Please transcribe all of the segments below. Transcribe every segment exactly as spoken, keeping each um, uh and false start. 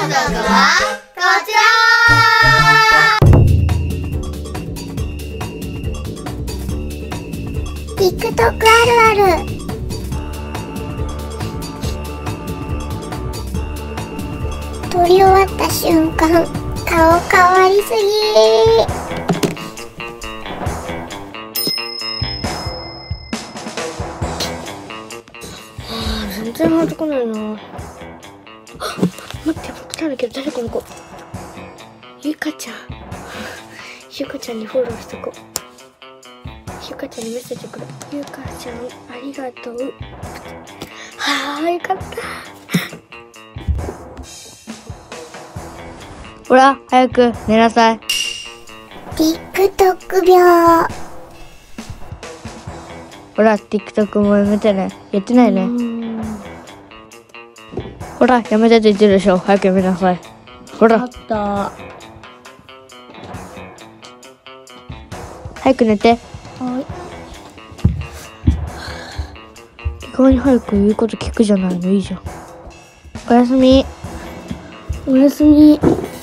道具はこちら。TikTok あるある。撮り終わった瞬間、顔変わりすぎ。 全然入ってこないな。待って、本当なんだけど、誰この子。ゆかちゃん。ゆかちゃんにフォローしとこう。ゆかちゃんにメッセージ送る。ゆかちゃん、ありがとう。はあ、よかった。ほら、早く寝なさい。 TikTok 病。 ほら、TikTok もやめてね。やってないね。ほら、やめてって言ってるでしょ。早くやめなさい。ほら。早く寝て。はい。意外に早く言うこと聞くじゃないの。いいじゃん。おやすみ。おやすみ。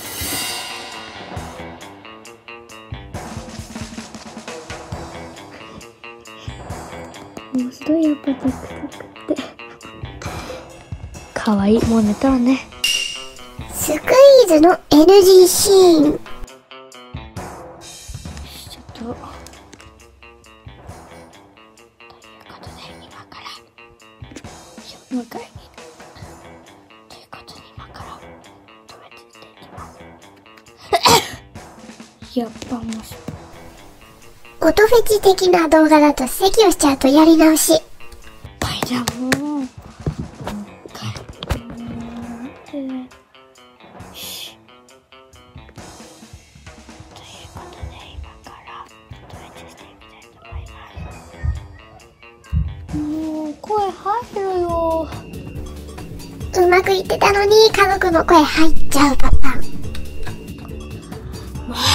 面白いやっぱ TikTok って。かわいい。もう寝たわね。 スクイーズの エヌジー シーン。 ちょっと。ということで今から向かいに。ということで今から止めていきます。やっぱ面白い。 音フェチ的な動画だと咳をしちゃうとやり直し。 はい、じゃあもう。もう声入るよ。 うまくいってたのに家族の声入っちゃうパターン。 もう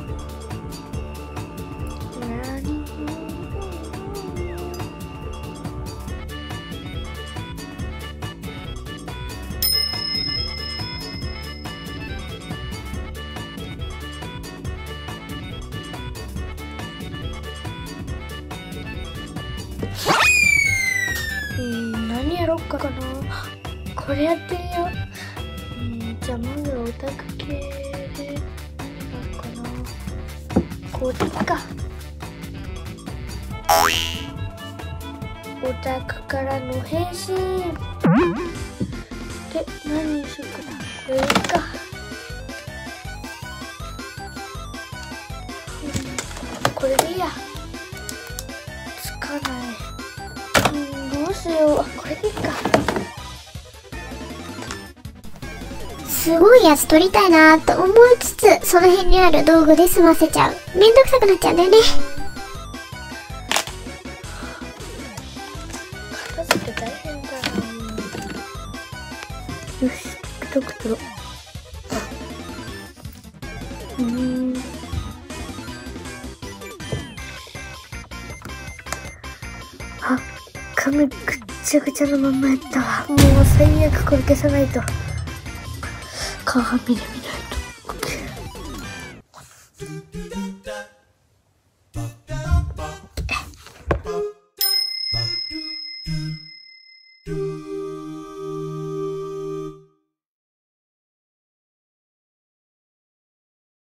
うん、何やろっかかな。これやってみよう。うん、じゃあまずはオタク系で何がかな。こうでいいか。オタクからの返信で何にしようかな。これでいいか。うん、これでいいや。つかない。どうしよう。あ、これでいいか。 すごいやつ撮りたいなと思いつつ、その辺にある道具で済ませちゃう。めんどくさくなっちゃうんだよね。 片付け大変だな。よし、TikTok撮ろう。うーん。あ、髪ぐっちゃぐちゃのまんまやったわ。もう最悪これ消さないと。鏡で見ない